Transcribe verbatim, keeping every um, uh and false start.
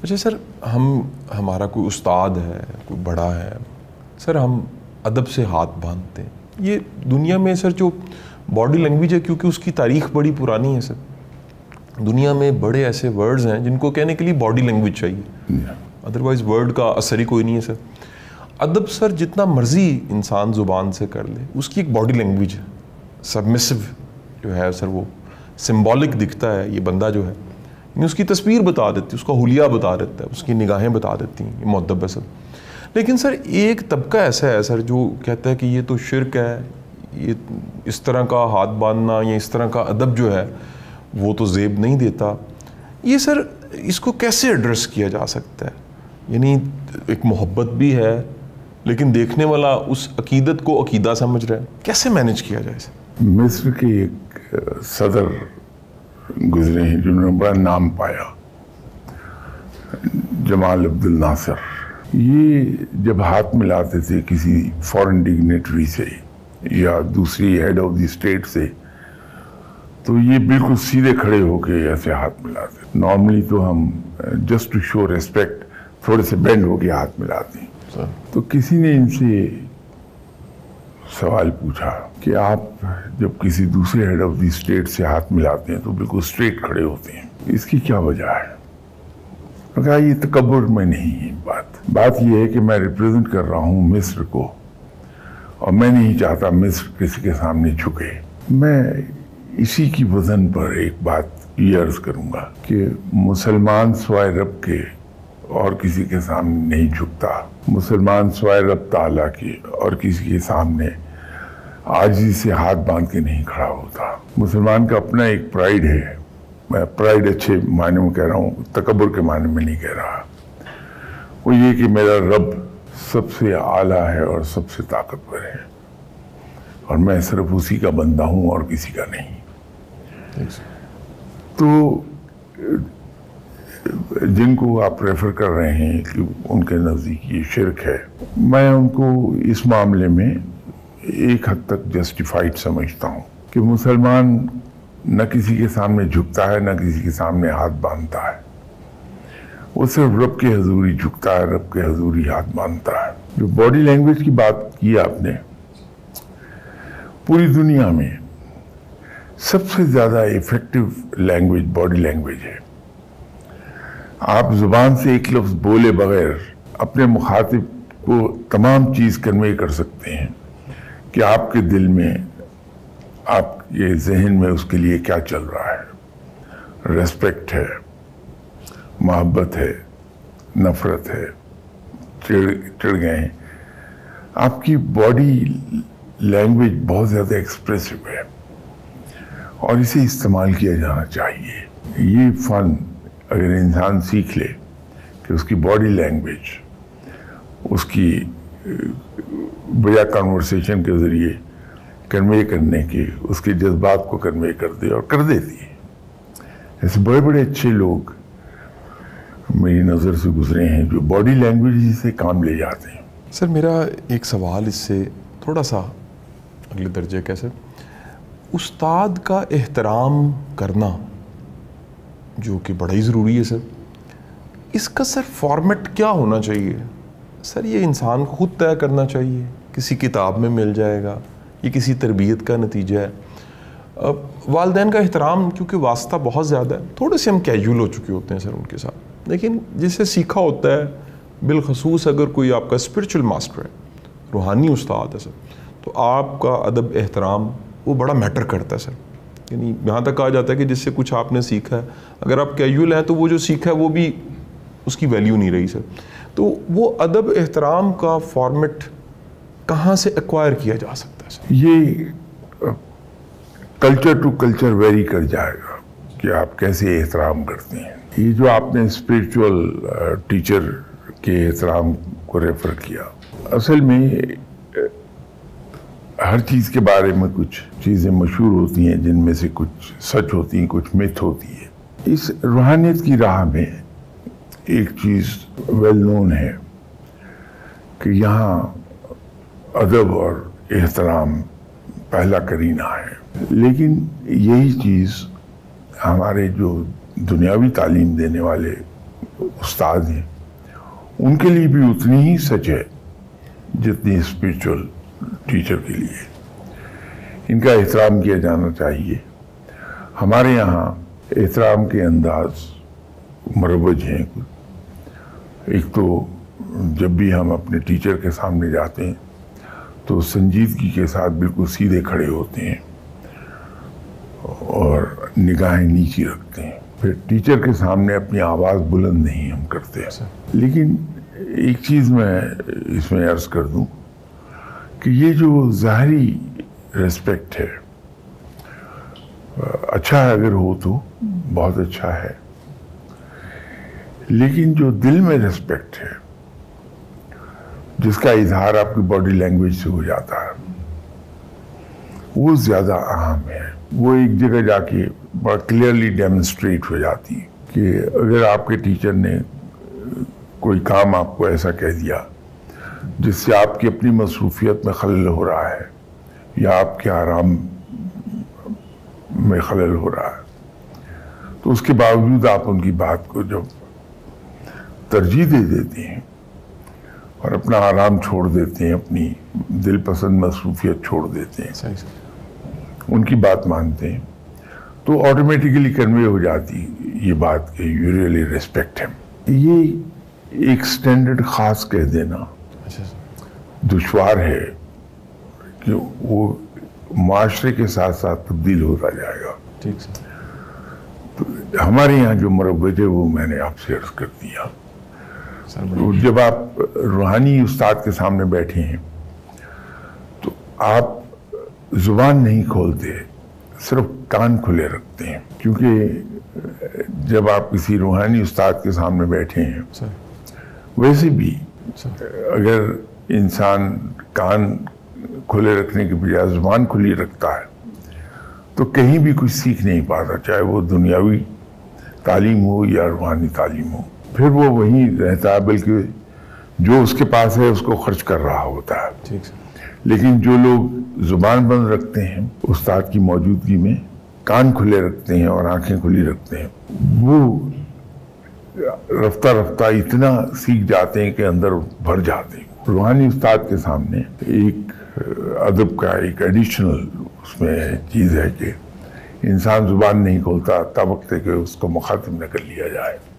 اچھا سر، ہم ہمارا کوئی استاد ہے، کوئی بڑا ہے سر، ہم ادب سے ہاتھ باندھتے ہیں. یہ دنیا میں سر جو باڈی لینگویج ہے، کیونکہ اس کی تاریخ بڑی پرانی ہے سر، دنیا میں بڑے ایسے ورڈز ہیں جن کو کہنے کے لیے باڈی لینگویج چاہیے، ادروائز ورڈ کا اثر ہی کوئی نہیں ہے سر. ادب سر جتنا مرضی انسان زبان سے کر لے، اس کی ایک باڈی لینگویج ہے. سبمسو جو ہے سر، وہ سمبولک دکھتا ہے، یہ بندہ جو ہے یعنی اس کی تصویر بتا دیتی ہے، اس کا حلیہ بتا دیتا ہے، اس کی نگاہیں بتا دیتی ہیں، یہ مؤدب ہے سر. لیکن سر ایک طبقہ ایسا ہے سر جو کہتا ہے کہ یہ تو شرک ہے، یہ اس طرح کا ہاتھ باندھنا یا اس طرح کا ادب جو ہے وہ تو زیب نہیں دیتا. یہ سر اس کو کیسے ایڈریس کیا جا سکتا ہے؟ یعنی ایک محبت بھی ہے لیکن دیکھنے والا اس عقیدت کو عقیدہ سمجھ رہا ہے، کیسے مینج کیا جائے اسے؟ مصر کے ایک صدر گزرے ہیں جنہوں نے بڑا نام پایا، جمال عبد الناصر. یہ جب ہاتھ ملاتے تھے کسی فورن ڈگنیٹری سے یا دوسری ہیڈ آف دی اسٹیٹ سے، تو یہ بالکل سیدھے کھڑے ہو کے ایسے ہاتھ ملاتے. نارملی تو ہم جسٹ ٹو شو ریسپیکٹ تھوڑے سے بینڈ ہو کے ہاتھ ملاتے ہیں. تو کسی نے ان سے سوال پوچھا کہ آپ جب کسی دوسرے ہیڈ آف دی اسٹیٹ سے ہاتھ ملاتے ہیں تو بالکل اسٹریٹ کھڑے ہوتے ہیں، اس کی کیا وجہ ہے؟ میں کہا یہ تکبر میں نہیں ہے بات بات یہ ہے کہ میں ریپریزنٹ کر رہا ہوں مصر کو، اور میں نہیں چاہتا مصر کسی کے سامنے جھکے. میں اسی کی وزن پر ایک بات یہ عرض کروں گا کہ مسلمان سوائے رب کے اور کسی کے سامنے نہیں جھکتا، مسلمان سوائے رب تعالیٰ کے اور کسی کے سامنے عاجزی سے ہاتھ باندھ کے نہیں کھڑا ہوتا. مسلمان کا اپنا ایک پرائیڈ ہے، میں پرائیڈ اچھے معنی میں کہہ رہا ہوں، تکبر کے معنی میں نہیں کہہ رہا. وہ یہ کہ میرا رب سب سے اعلیٰ ہے اور سب سے طاقتور ہے، اور میں صرف اسی کا بندہ ہوں اور کسی کا نہیں. تو جن کو آپ ریفر کر رہے ہیں کہ ان کے نزدیک یہ شرک ہے، میں ان کو اس معاملے میں ایک حد تک جسٹیفائڈ سمجھتا ہوں کہ مسلمان نہ کسی کے سامنے جھکتا ہے، نہ کسی کے سامنے ہاتھ باندھتا ہے. وہ صرف رب کے حضور ہی جھکتا ہے، رب کے حضور ہی ہاتھ باندھتا ہے. جو باڈی لینگویج کی بات کی آپ نے، پوری دنیا میں سب سے زیادہ ایفیکٹو لینگویج باڈی لینگویج ہے. آپ زبان سے ایک لفظ بولے بغیر اپنے مخاطب کو تمام چیز کنوے کر سکتے ہیں کہ آپ کے دل میں، آپ کے ذہن میں اس کے لیے کیا چل رہا ہے. ریسپیکٹ ہے، محبت ہے، نفرت ہے، چڑ چڑ گئے ہیں. آپ کی باڈی لینگویج بہت زیادہ ایکسپریسو ہے اور اسے استعمال کیا جانا چاہیے. یہ فن اگر انسان سیکھ لے کہ اس کی باڈی لینگویج اس کی بجائے کنورسیشن کے ذریعے کنوے کرنے کے، اس کے جذبات کو کنوے کر دے اور کر دیتی ہے. ایسے بڑے بڑے اچھے لوگ میری نظر سے گزرے ہیں جو باڈی لینگویج سے کام لے جاتے ہیں. سر میرا ایک سوال اس سے تھوڑا سا اگلے درجے کا سر، استاد کا احترام کرنا جو کہ بڑا ہی ضروری ہے سر، اس کا سر فارمیٹ کیا ہونا چاہیے؟ سر یہ انسان کو خود طے کرنا چاہیے، کسی کتاب میں مل جائے گا، یہ کسی تربیت کا نتیجہ ہے؟ والدین کا احترام کیونکہ واسطہ بہت زیادہ ہے، تھوڑے سے ہم کیجول ہو چکے ہوتے ہیں سر ان کے ساتھ، لیکن جسے سیکھا ہوتا ہے، بالخصوص اگر کوئی آپ کا اسپرچل ماسٹر ہے، روحانی استاد ہے سر، تو آپ کا ادب احترام وہ بڑا میٹر کرتا ہے سر. یعنی یہاں تک کہا جاتا ہے کہ جس سے کچھ آپ نے سیکھا ہے، اگر آپ کیجول ہیں تو وہ جو سیکھا ہے وہ بھی اس کی ویلیو نہیں رہی سر. تو وہ ادب احترام کا فارمیٹ کہاں سے ایکوائر کیا جا سکتا ہے سر؟ یہ کلچر ٹو کلچر ویری کر جائے گا کہ آپ کیسے احترام کرتے ہیں. یہ جو آپ نے اسپریچول ٹیچر کے احترام کو ریفر کیا، اصل میں ہر چیز کے بارے میں کچھ چیزیں مشہور ہوتی ہیں جن میں سے کچھ سچ ہوتی ہیں، کچھ متھ ہوتی ہے. اس روحانیت کی راہ میں ایک چیز ویل نون ہے کہ یہاں ادب اور احترام پہلا کرینہ ہے. لیکن یہی چیز ہمارے جو دنیاوی تعلیم دینے والے استاد ہیں ان کے لیے بھی اتنی ہی سچ ہے جتنی اسپرچول ٹیچر کے لیے. ان کا احترام کیا جانا چاہیے. ہمارے یہاں احترام کے انداز مروج ہیں. ایک تو جب بھی ہم اپنے ٹیچر کے سامنے جاتے ہیں تو سنجیدگی کے ساتھ بالکل سیدھے کھڑے ہوتے ہیں اور نگاہیں نیچی رکھتے ہیں. پھر ٹیچر کے سامنے اپنی آواز بلند نہیں ہم کرتے. لیکن ایک چیز میں اس میں عرض کر دوں کہ یہ جو ظاہری ریسپیکٹ ہے اچھا ہے، اگر ہو تو بہت اچھا ہے، لیکن جو دل میں ریسپیکٹ ہے جس کا اظہار آپ کی باڈی لینگویج سے ہو جاتا ہے وہ زیادہ اہم ہے. وہ ایک جگہ جا کے بڑا کلیئرلی ڈیمونسٹریٹ ہو جاتی ہے کہ اگر آپ کے ٹیچر نے کوئی کام آپ کو ایسا کہہ دیا جس سے آپ کی اپنی مصروفیت میں خلل ہو رہا ہے یا آپ کے آرام میں خلل ہو رہا ہے، تو اس کے باوجود آپ ان کی بات کو جب ترجیح دے دیتے ہیں اور اپنا آرام چھوڑ دیتے ہیں، اپنی دل پسند مصروفیت چھوڑ دیتے ہیں، ان کی بات مانتے ہیں، تو آٹومیٹیکلی کنوے ہو جاتی یہ بات کہ یو ریئلی ریسپیکٹ ہم. یہ ایک سٹینڈرڈ خاص کہہ دینا دشوار ہے کہ وہ معاشرے کے ساتھ ساتھ تبدیل ہوتا جائے گا. ٹھیک سر. تو ہمارے یہاں جو مروج ہے وہ میں نے آپ سے عرض کر دیا. جب آپ روحانی استاد کے سامنے بیٹھے ہیں تو آپ زبان نہیں کھولتے، صرف کان کھلے رکھتے ہیں، کیونکہ جب آپ کسی روحانی استاد کے سامنے بیٹھے ہیں ویسے بھی اگر انسان کان کھلے رکھنے کے بجائے زبان کھلی رکھتا ہے تو کہیں بھی کچھ سیکھ نہیں پاتا، چاہے وہ دنیاوی تعلیم ہو یا روحانی تعلیم ہو. پھر وہ وہیں رہتا ہے، بلکہ جو اس کے پاس ہے اس کو خرچ کر رہا ہوتا ہے. ٹھیک سر. لیکن جو لوگ زبان بند رکھتے ہیں استاد کی موجودگی میں، کان کھلے رکھتے ہیں اور آنکھیں کھلی رکھتے ہیں، وہ رفتہ رفتہ اتنا سیکھ جاتے ہیں کہ اندر بھر جاتے ہیں. روحانی استاد کے سامنے ایک ادب کا ایک ایڈیشنل اس میں چیز ہے کہ انسان زبان نہیں کھولتا تب وقت کہ اس کو مخاطب نہ کر لیا جائے.